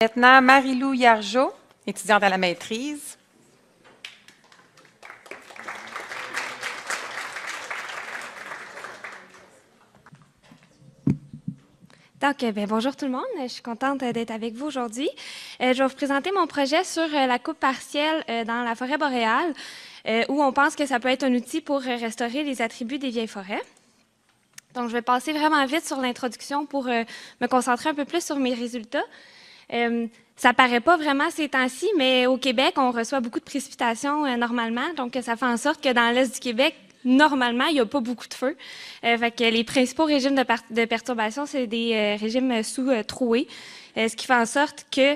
Maintenant, Marie-Lou Yargeau, étudiante à la maîtrise. Donc, bonjour tout le monde. Je suis contente d'être avec vous aujourd'hui. Je vais vous présenter mon projet sur la coupe partielle dans la forêt boréale, où on pense que ça peut être un outil pour restaurer les attributs des vieilles forêts. Donc, je vais passer vraiment vite sur l'introduction pour me concentrer un peu plus sur mes résultats. Ça paraît pas vraiment ces temps-ci, mais au Québec, on reçoit beaucoup de précipitations normalement. Donc, ça fait en sorte que dans l'est du Québec, normalement, il n'y a pas beaucoup de feu. Fait que les principaux régimes de perturbation, c'est des régimes sous-troués, ce qui fait en sorte que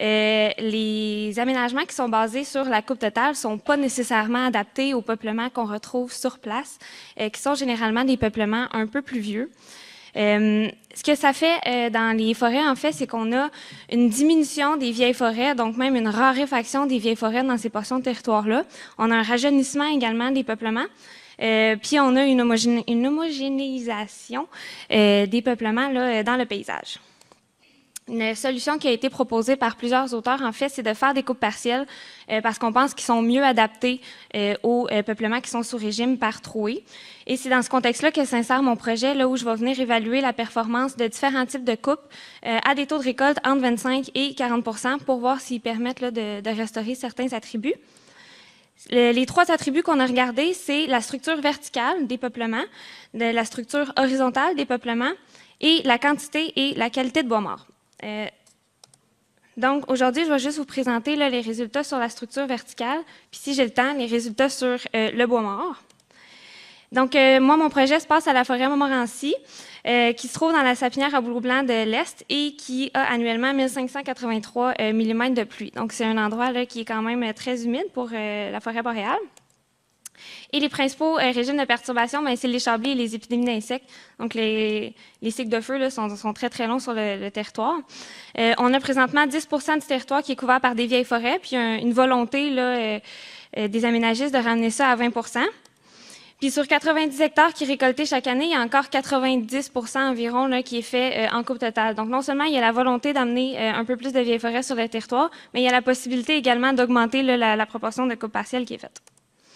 les aménagements qui sont basés sur la coupe totale ne sont pas nécessairement adaptés aux peuplements qu'on retrouve sur place, qui sont généralement des peuplements un peu plus vieux. Ce que ça fait dans les forêts, en fait, c'est qu'on a une diminution des vieilles forêts, donc même une raréfaction des vieilles forêts dans ces portions de territoire-là. On a un rajeunissement également des peuplements. Puis on a une homogénéisation des peuplements là, dans le paysage. Une solution qui a été proposée par plusieurs auteurs, en fait, c'est de faire des coupes partielles parce qu'on pense qu'ils sont mieux adaptés aux peuplements qui sont sous régime par trouée. Et c'est dans ce contexte-là que s'insère mon projet, là où je vais venir évaluer la performance de différents types de coupes à des taux de récolte entre 25 et 40 % pour voir s'ils permettent là, de restaurer certains attributs. Les trois attributs qu'on a regardés, c'est la structure verticale des peuplements, la structure horizontale des peuplements et la quantité et la qualité de bois mort. Donc, aujourd'hui, je vais juste vous présenter là, les résultats sur la structure verticale, puis si j'ai le temps, les résultats sur le bois mort. Donc, moi, mon projet se passe à la forêt Montmorency, qui se trouve dans la sapinière à Boulot-Blanc de l'Est et qui a annuellement 1583 mm de pluie. Donc, c'est un endroit là, qui est quand même très humide pour la forêt boréale. Et les principaux régimes de perturbation, c'est les chablés et les épidémies d'insectes. Donc, les cycles de feu là, sont très, très longs sur le territoire. On a présentement 10 % du territoire qui est couvert par des vieilles forêts, puis une volonté là, des aménagistes de ramener ça à 20 %. Puis sur 90 hectares qui est récolté chaque année, il y a encore 90 % environ là, qui est fait en coupe totale. Donc, non seulement il y a la volonté d'amener un peu plus de vieilles forêts sur le territoire, mais il y a la possibilité également d'augmenter la proportion de coupe partielle qui est faite.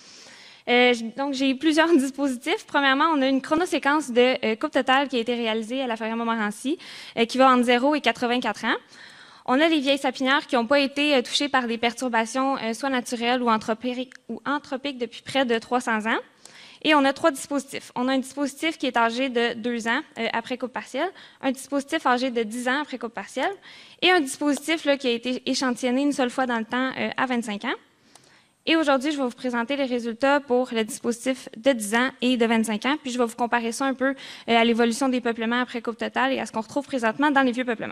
Donc, j'ai plusieurs dispositifs. Premièrement, on a une chronoséquence de coupe totale qui a été réalisée à la forêt Montmorency, qui va entre 0 et 84 ans. On a les vieilles sapinières qui n'ont pas été touchées par des perturbations soit naturelles ou anthropiques depuis près de 300 ans. Et on a trois dispositifs. On a un dispositif qui est âgé de 2 ans après coupe partielle, un dispositif âgé de 10 ans après coupe partielle et un dispositif là, qui a été échantillonné une seule fois dans le temps à 25 ans. Et aujourd'hui, je vais vous présenter les résultats pour le dispositif de 10 ans et de 25 ans, puis je vais vous comparer ça un peu à l'évolution des peuplements après coupe totale et à ce qu'on retrouve présentement dans les vieux peuplements.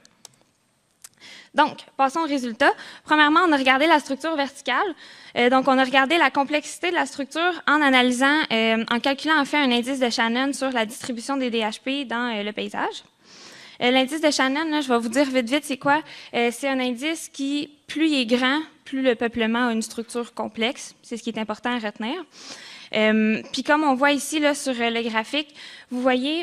Donc, passons aux résultats. Premièrement, on a regardé la structure verticale. Donc, on a regardé la complexité de la structure en analysant, en calculant en fait un indice de Shannon sur la distribution des DHP dans le paysage. L'indice de Shannon, là, je vais vous dire vite, c'est quoi? C'est un indice qui, plus il est grand, plus le peuplement a une structure complexe. C'est ce qui est important à retenir. Puis comme on voit ici là, sur le graphique, vous voyez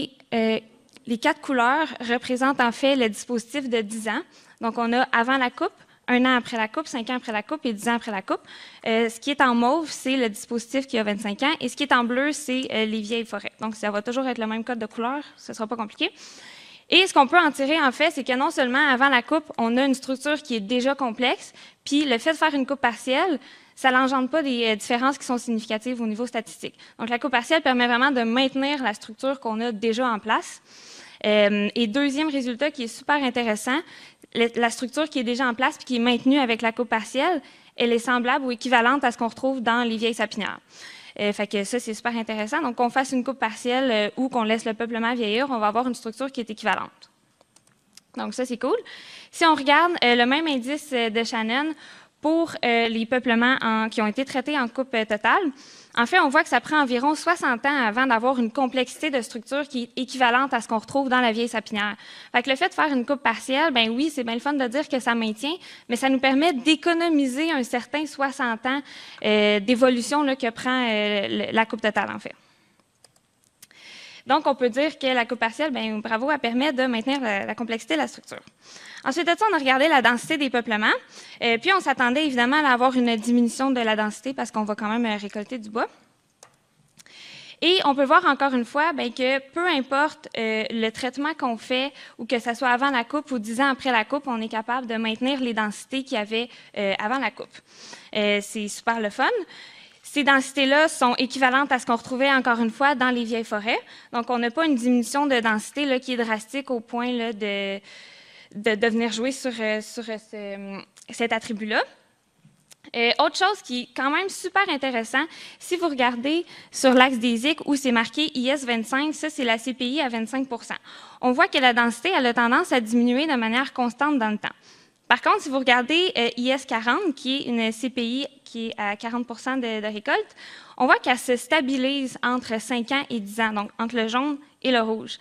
les 4 couleurs représentent en fait le dispositif de 10 ans. Donc, on a avant la coupe, 1 an après la coupe, 5 ans après la coupe et 10 ans après la coupe. Ce qui est en mauve, c'est le dispositif qui a 25 ans et ce qui est en bleu, c'est les vieilles forêts. Donc, ça va toujours être le même code de couleur, ce ne sera pas compliqué. Et ce qu'on peut en tirer, en fait, c'est que non seulement avant la coupe, on a une structure qui est déjà complexe, puis le fait de faire une coupe partielle, ça n'engendre pas des différences qui sont significatives au niveau statistique. Donc, la coupe partielle permet vraiment de maintenir la structure qu'on a déjà en place. Et deuxième résultat qui est super intéressant, la structure qui est déjà en place et qui est maintenue avec la coupe partielle, elle est semblable ou équivalente à ce qu'on retrouve dans les vieilles sapinières. Fait que ça, c'est super intéressant. Donc, qu'on fasse une coupe partielle ou qu'on laisse le peuplement vieillir, on va avoir une structure qui est équivalente. Donc, ça, c'est cool. Si on regarde le même indice de Shannon pour les peuplements qui ont été traités en coupe totale, en fait, on voit que ça prend environ 60 ans avant d'avoir une complexité de structure qui est équivalente à ce qu'on retrouve dans la vieille sapinière. Fait que le fait de faire une coupe partielle, ben oui, c'est bien le fun de dire que ça maintient, mais ça nous permet d'économiser un certain 60 ans d'évolution que prend la coupe totale, en fait. Donc, on peut dire que la coupe partielle, bien, bravo, elle permet de maintenir la complexité de la structure. Ensuite de ça, on a regardé la densité des peuplements. Puis, on s'attendait évidemment à avoir une diminution de la densité parce qu'on va quand même récolter du bois. Et on peut voir encore une fois bien, que peu importe le traitement qu'on fait, ou que ce soit avant la coupe ou 10 ans après la coupe, on est capable de maintenir les densités qu'il y avait avant la coupe. C'est super le fun. Ces densités-là sont équivalentes à ce qu'on retrouvait encore une fois dans les vieilles forêts. Donc, on n'a pas une diminution de densité là, qui est drastique au point là, de venir jouer sur cet attribut-là. Autre chose qui est quand même super intéressant, si vous regardez sur l'axe des IC où c'est marqué IS25, ça c'est la CPI à 25 %. On voit que la densité elle a tendance à diminuer de manière constante dans le temps. Par contre, si vous regardez IS40, qui est une CPI qui est à 40 % de récolte, on voit qu'elle se stabilise entre 5 ans et 10 ans, donc entre le jaune et le rouge.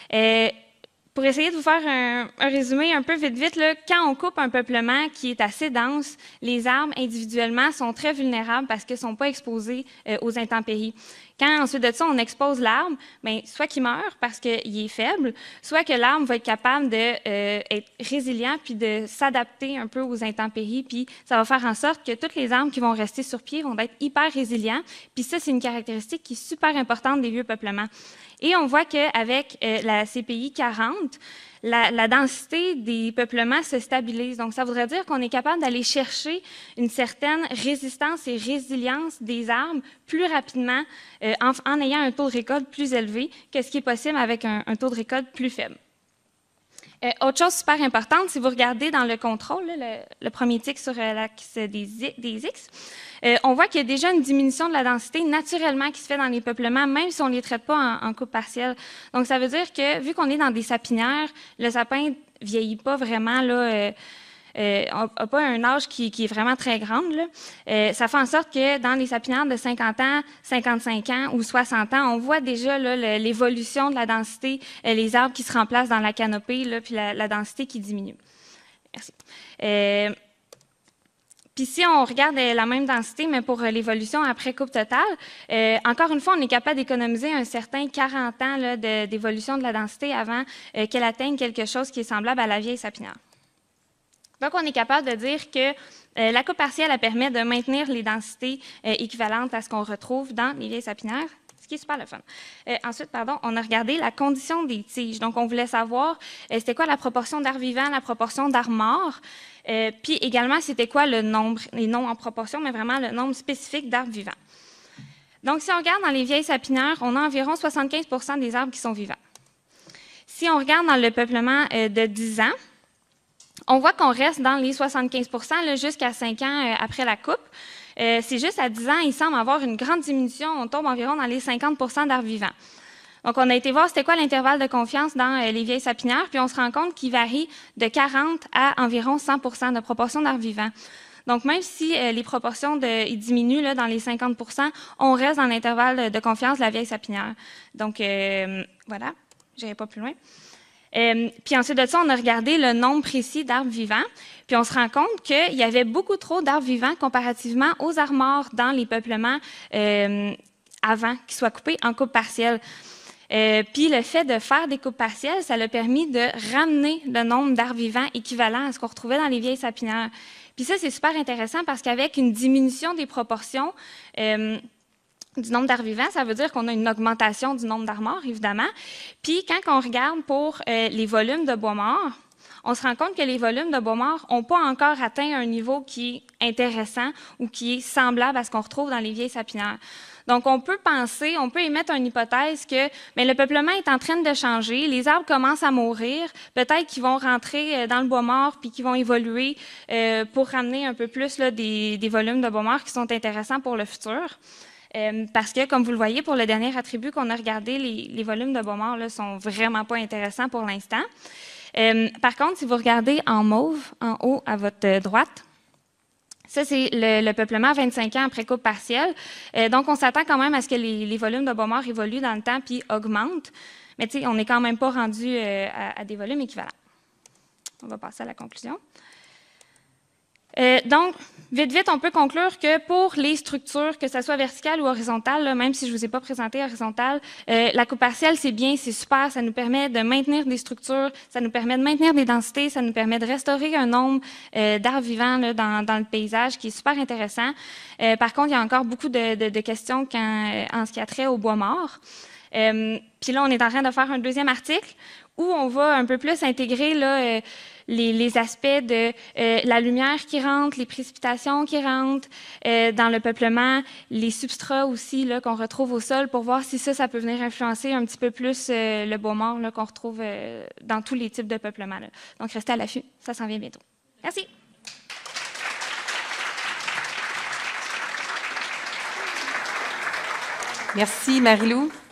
Pour essayer de vous faire un résumé un peu vite, là, quand on coupe un peuplement qui est assez dense, les arbres individuellement sont très vulnérables parce qu'ils ne sont pas exposés aux intempéries. Quand ensuite de ça, on expose l'arbre, bien, soit qu'il meurt parce qu'il est faible, soit que l'arbre va être capable d'être résilient puis de s'adapter un peu aux intempéries, puis ça va faire en sorte que tous les arbres qui vont rester sur pied vont être hyper résilients. Puis ça, c'est une caractéristique qui est super importante des vieux peuplements. Et on voit qu'avec la CPI 40, la densité des peuplements se stabilise. Donc, ça voudrait dire qu'on est capable d'aller chercher une certaine résistance et résilience des arbres plus rapidement en ayant un taux de récolte plus élevé que ce qui est possible avec un taux de récolte plus faible. Autre chose super importante, si vous regardez dans le contrôle, là, le premier tic sur l'axe des X, on voit qu'il y a déjà une diminution de la densité naturellement qui se fait dans les peuplements, même si on ne les traite pas en coupe partielle. Donc, ça veut dire que, vu qu'on est dans des sapinières, le sapin ne vieillit pas vraiment, là, n'a pas un âge qui est vraiment très grand. Ça fait en sorte que dans les sapinières de 50 ans, 55 ans ou 60 ans, on voit déjà l'évolution de la densité, les arbres qui se remplacent dans la canopée, là, puis la densité qui diminue. Merci. Puis si on regarde la même densité, mais pour l'évolution après coupe totale, encore une fois, on est capable d'économiser un certain 40 ans d'évolution de la densité avant qu'elle atteigne quelque chose qui est semblable à la vieille sapinière. Donc, on est capable de dire que la coupe partielle elle permet de maintenir les densités équivalentes à ce qu'on retrouve dans les vieilles sapinières, ce qui est super le fun. Ensuite, on a regardé la condition des tiges. Donc, on voulait savoir c'était quoi la proportion d'arbres vivants, la proportion d'arbres morts, puis également, c'était quoi le nombre, et non en proportion, mais vraiment le nombre spécifique d'arbres vivants. Donc, si on regarde dans les vieilles sapinières, on a environ 75 % des arbres qui sont vivants. Si on regarde dans le peuplement de 10 ans, on voit qu'on reste dans les 75 % jusqu'à 5 ans après la coupe. C'est juste à 10 ans, il semble avoir une grande diminution. On tombe environ dans les 50 % d'arbres vivants. Donc, on a été voir c'était quoi l'intervalle de confiance dans les vieilles sapinières, puis on se rend compte qu'il varie de 40 à environ 100 % de proportion d'arbres vivants. Donc, même si les proportions ils diminuent là, dans les 50 %, on reste dans l'intervalle de confiance de la vieille sapinière. Donc, voilà, je n'irai pas plus loin. Puis ensuite de ça, on a regardé le nombre précis d'arbres vivants, puis on se rend compte qu'il y avait beaucoup trop d'arbres vivants comparativement aux arbres morts dans les peuplements avant qu'ils soient coupés en coupe partielle. Puis le fait de faire des coupes partielles, ça a permis de ramener le nombre d'arbres vivants équivalent à ce qu'on retrouvait dans les vieilles sapinières. Puis ça, c'est super intéressant parce qu'avec une diminution des proportions du nombre d'arbres vivants, ça veut dire qu'on a une augmentation du nombre d'arbres morts, évidemment. Puis, quand on regarde pour les volumes de bois mort, on se rend compte que les volumes de bois mort n'ont pas encore atteint un niveau qui est intéressant ou qui est semblable à ce qu'on retrouve dans les vieilles sapinières. Donc, on peut émettre une hypothèse que le peuplement est en train de changer, les arbres commencent à mourir, peut-être qu'ils vont rentrer dans le bois mort puis qu'ils vont évoluer pour ramener un peu plus là, des volumes de bois mort qui sont intéressants pour le futur. Parce que, comme vous le voyez, pour le dernier attribut qu'on a regardé, les volumes de bois mort ne sont vraiment pas intéressants pour l'instant. Par contre, si vous regardez en mauve, en haut à votre droite, ça, c'est le peuplement 25 ans après coupe partielle. Donc, on s'attend quand même à ce que les volumes de bois mort évoluent dans le temps puis augmentent. Mais on n'est quand même pas rendu à des volumes équivalents. On va passer à la conclusion. Donc, vite, on peut conclure que pour les structures, que ce soit verticales ou horizontales, là, même si je ne vous ai pas présenté horizontale, la coupe partielle, c'est bien, c'est super, ça nous permet de maintenir des structures, ça nous permet de maintenir des densités, ça nous permet de restaurer un nombre d'arbres vivants là, dans le paysage, qui est super intéressant. Par contre, il y a encore beaucoup de questions en ce qui a trait au bois mort. Puis là, on est en train de faire un deuxième article où on va un peu plus intégrer là, les aspects de la lumière qui rentre, les précipitations qui rentrent dans le peuplement, les substrats aussi là, qu'on retrouve au sol pour voir si ça peut venir influencer un petit peu plus le bois mort là, qu'on retrouve dans tous les types de peuplements. Là. Donc, restez à l'affût, ça s'en vient bientôt. Merci. Merci, Marie-Lou.